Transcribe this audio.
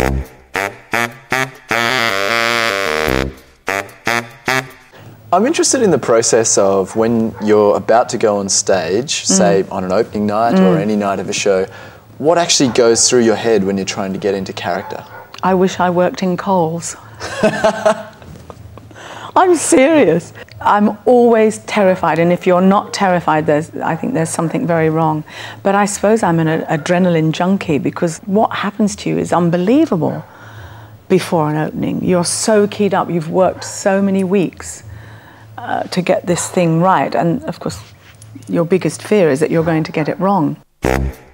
I'm interested in the process of when you're about to go on stage, say on an opening night or any night of a show, what actually goes through your head when you're trying to get into character? I wish I worked in Coles. I'm serious. I'm always terrified, and if you're not terrified, I think there's something very wrong. But I suppose I'm an adrenaline junkie, because what happens to you is unbelievable before an opening. You're so keyed up, you've worked so many weeks to get this thing right, and of course your biggest fear is that you're going to get it wrong.